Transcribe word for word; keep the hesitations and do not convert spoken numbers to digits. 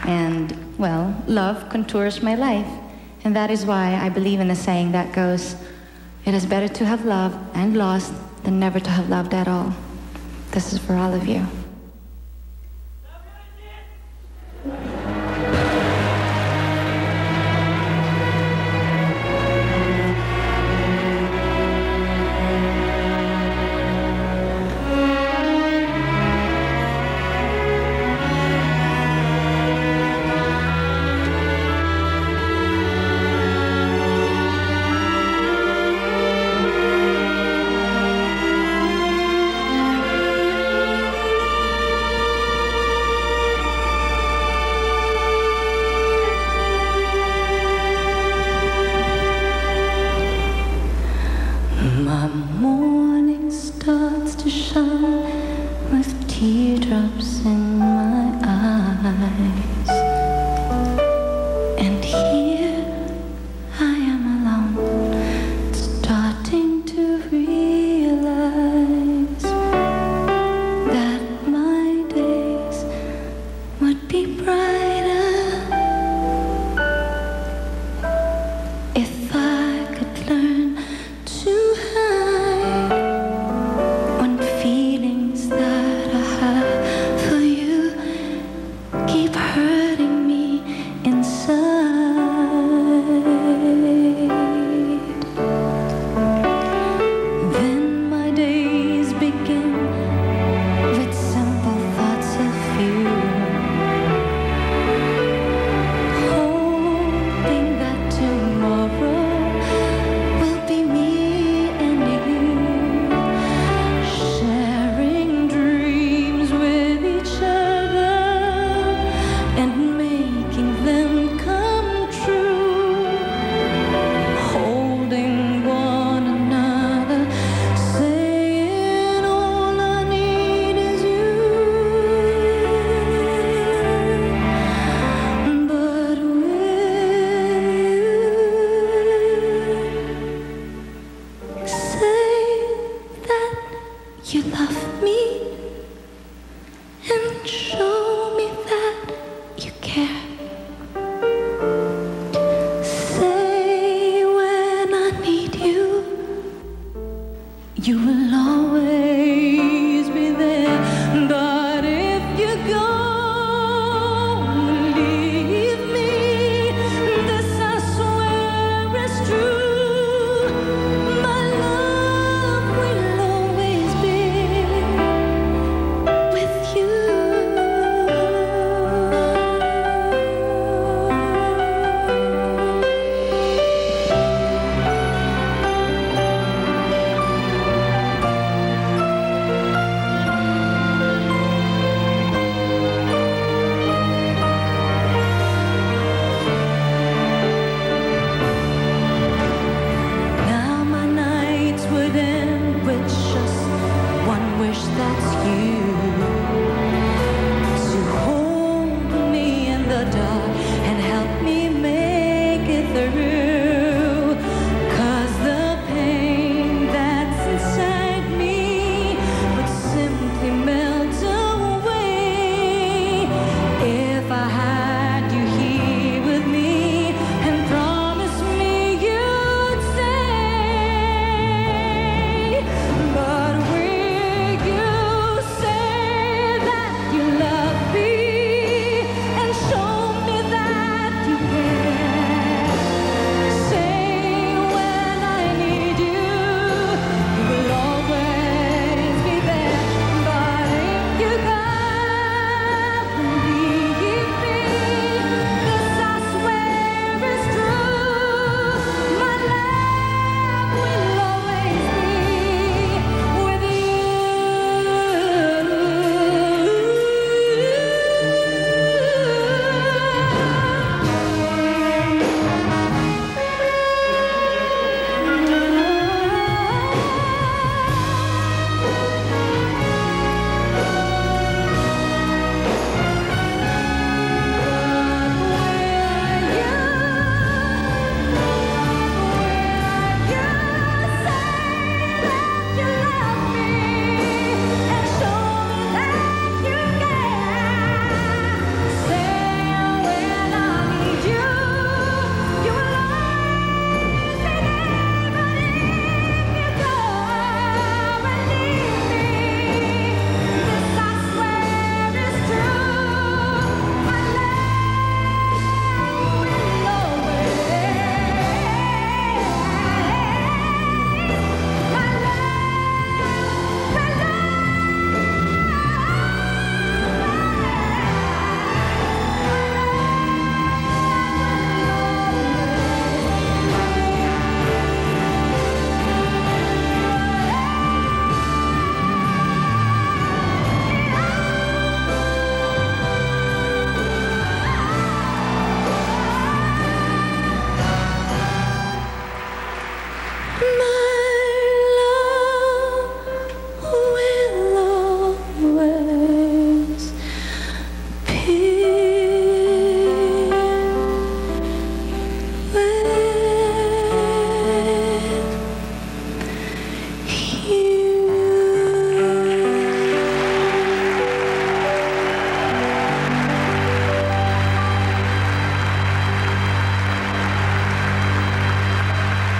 And, well, love contours my life. And that is why I believe in a saying that goes, it is better to have loved and lost than never to have loved at all. This is for all of you. My morning starts to shine with teardrops in my eyes, and here I am alone, starting to realize that my days would be brighter if I could learn to hide when feelings that I have for you keep hurting.